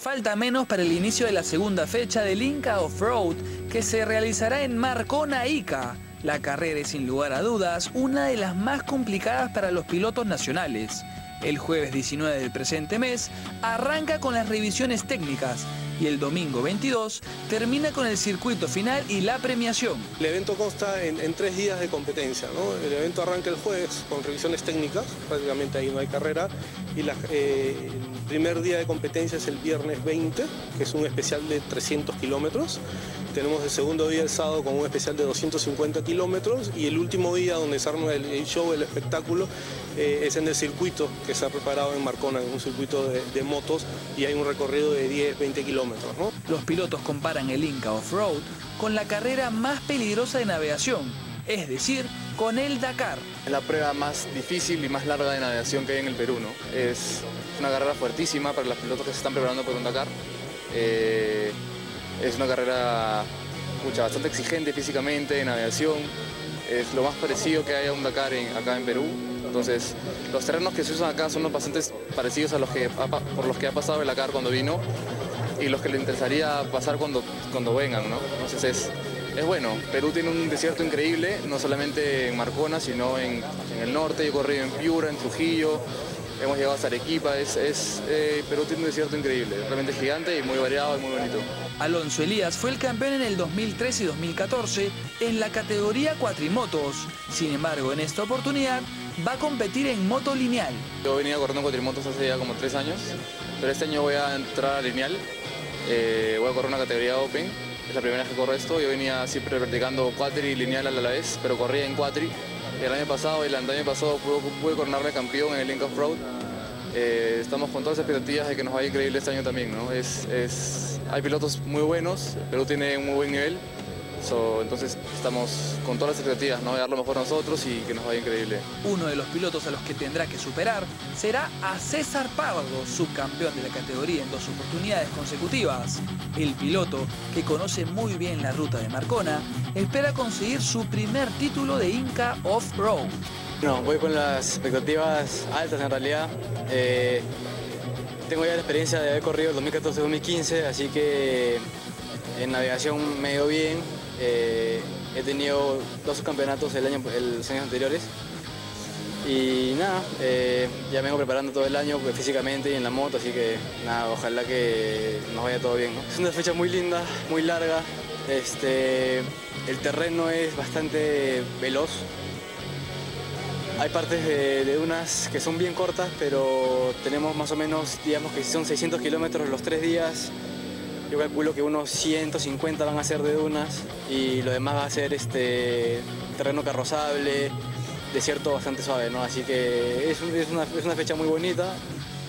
Falta menos para el inicio de la segunda fecha del Inca Off-Road, que se realizará en Marcona, Ica. La carrera es sin lugar a dudas una de las más complicadas para los pilotos nacionales. El jueves 19 del presente mes arranca con las revisiones técnicas y el domingo 22 termina con el circuito final y la premiación. El evento consta en 3 días de competencia, ¿no? El evento arranca el jueves con revisiones técnicas, prácticamente ahí no hay carrera, y el primer día de competencia es el viernes 20, que es un especial de 300 kilómetros. Tenemos el segundo día, el sábado, con un especial de 250 kilómetros, y el último día donde se arma el show, el espectáculo, es en el circuito que se ha preparado en Marcona, en un circuito de motos, y hay un recorrido de 10-20 kilómetros, ¿no? Los pilotos comparan el Inca Off-Road con la carrera más peligrosa de navegación, es decir, con el Dakar. Es la prueba más difícil y más larga de navegación que hay en el Perú, ¿no? Es una carrera fuertísima para los pilotos que se están preparando por un Dakar. Es una carrera bastante exigente físicamente, de navegación. Es lo más parecido que hay a un Dakar acá en Perú. Entonces, los terrenos que se usan acá son bastante parecidos a por los que ha pasado el Dakar cuando vino y los que le interesaría pasar cuando vengan, ¿no? Entonces es bueno. Perú tiene un desierto increíble, no solamente en Marcona, sino en el norte. Yo he corrido en Piura, en Trujillo, hemos llegado hasta Arequipa. Perú tiene un desierto increíble, realmente gigante y muy variado y muy bonito. Alonso Elías fue el campeón en el 2013 y 2014 en la categoría cuatrimotos. Sin embargo, en esta oportunidad va a competir en moto lineal. Yo venía corriendo cuatrimotos hace ya como 3 años, pero este año voy a entrar a lineal. Voy a correr una categoría Open, es la primera vez que corro esto. Yo venía siempre practicando cuatri y lineal a la vez, pero corría en cuatri. El año pasado pude coronarme campeón en el Inca Off-Road. Estamos con todas las expectativas de que nos vaya increíble este año también, ¿no? Hay pilotos muy buenos, Perú tiene un muy buen nivel. Entonces estamos con todas las expectativas, ¿no? De dar lo mejor a nosotros y que nos vaya increíble. Uno de los pilotos a los que tendrá que superar será a César Pardo, subcampeón de la categoría en 2 oportunidades consecutivas. El piloto, que conoce muy bien la ruta de Marcona, espera conseguir su primer título de Inca Off-Road. No, voy con las expectativas altas en realidad. Tengo ya la experiencia de haber corrido el 2014-2015, así que en navegación me ha ido bien. He tenido 2 subcampeonatos los años anteriores y nada, ya me vengo preparando todo el año físicamente y en la moto, así que nada, ojalá que nos vaya todo bien, ¿no? Es una fecha muy linda, muy larga. El terreno es bastante veloz. Hay partes de dunas que son bien cortas, pero tenemos más o menos, digamos que son 600 kilómetros los 3 días. Yo calculo que unos 150 van a ser de dunas y lo demás va a ser terreno carrozable, desierto bastante suave, ¿no? Así que es una fecha muy bonita.